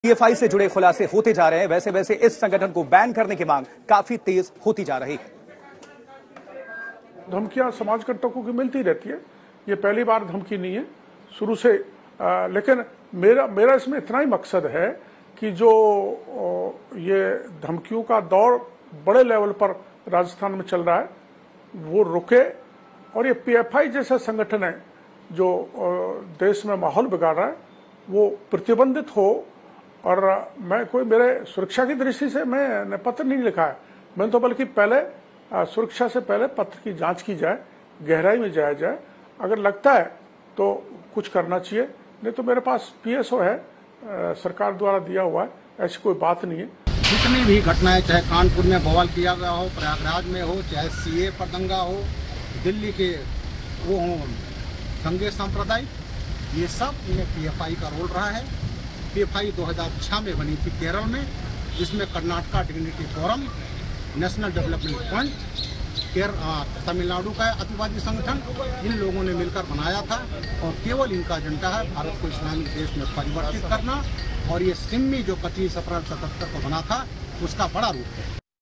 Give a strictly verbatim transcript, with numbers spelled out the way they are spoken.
PFI से जुड़े खुलासे होते जा रहे हैं, वैसे वैसे इस संगठन को बैन करने की मांग काफी तेज होती जा रही है। धमकियां समाजकर्ताओं की मिलती रहती है, ये पहली बार धमकी नहीं है शुरू से। आ, लेकिन मेरा मेरा इसमें इतना ही मकसद है कि जो ये धमकियों का दौर बड़े लेवल पर राजस्थान में चल रहा है वो रुके, और ये पीएफआई जैसा संगठन है जो देश में माहौल बिगाड़ रहा है वो प्रतिबंधित हो। और मैं कोई मेरे सुरक्षा की दृष्टि से मैंने पत्र नहीं लिखा है, मैंने तो बल्कि पहले सुरक्षा से पहले पत्र की जांच की जाए, गहराई में जाया जाए, अगर लगता है तो कुछ करना चाहिए, नहीं तो मेरे पास पीएसओ है सरकार द्वारा दिया हुआ है, ऐसी कोई बात नहीं है। जितनी भी घटनाएं, चाहे कानपुर में बवाल किया गया हो, प्रयागराज में हो, चाहे सीए पर दंगा हो, दिल्ली के वो हो दंगे सांप्रदायिक, ये सब इनमें पीएफआई का रोल रहा है। पीएफआई दो हज़ार छह में बनी थी केरल में, जिसमें Karnataka dignity forum, national development fund, Kerala Tamil Nadu का अतिवादी संगठन, इन लोगों ने मिलकर बनाया था। और केवल इनका एजेंडा है भारत को इस्लामिक देश में परिवर्तित करना, और ये सिम्मी जो पच्चीस अप्रैल सतहत्तर को बना था उसका बड़ा रूप है।